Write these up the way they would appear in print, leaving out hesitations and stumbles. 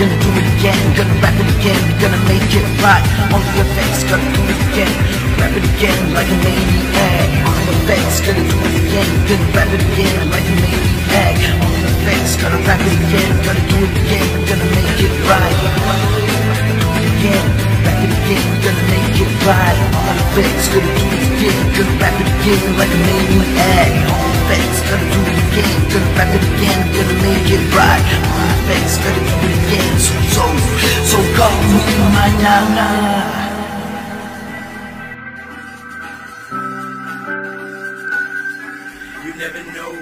gonna do it again, gonna rap it again, gonna make it right. On the effects, gonna do it again, rap it again like a maniac. On the effects, gonna do it again, gonna rap it again like a maniac. On the effects, gonna rap it again, gonna do it again, gonna make it right. Again, rap it again, gonna make it right. On the effects, gonna do it again, gonna rap it again like a maniac. On the effects, gonna do it again, gonna rap it again, gonna make it right. On the effects, gonna do it again, so call me Mañana. You never know.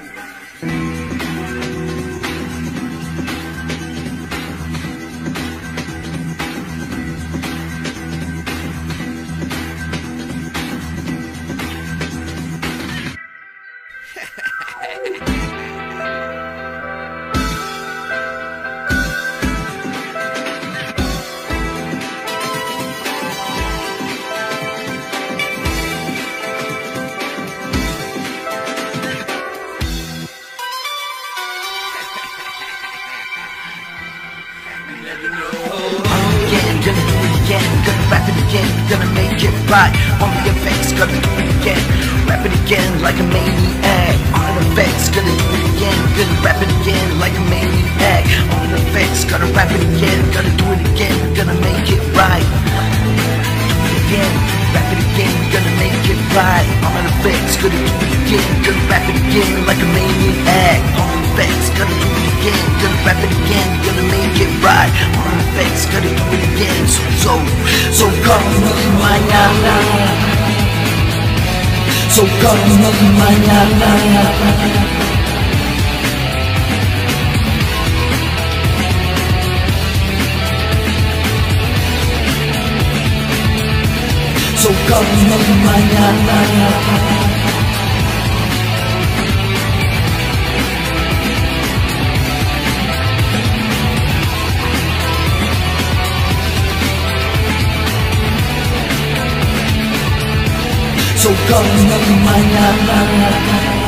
Gonna do it again, gonna rap it again, gonna make it right. On the effects, gonna do it again, rap it again like a maniac. On the effects, gonna do it again, gonna rap it again like a maniac. On the effects, gonna rap it again, gonna do it again, gonna make it right. Do it again, rap it again, gonna make it right. On the effects, gonna do it again, gonna rap it again like a maniac. On the effects, gonna do it again, gonna rap it again, gonna make it right. On the effects, gonna do it again, so call me Mañana. So call me Mañana. So call me Mañana. So call me Mañana.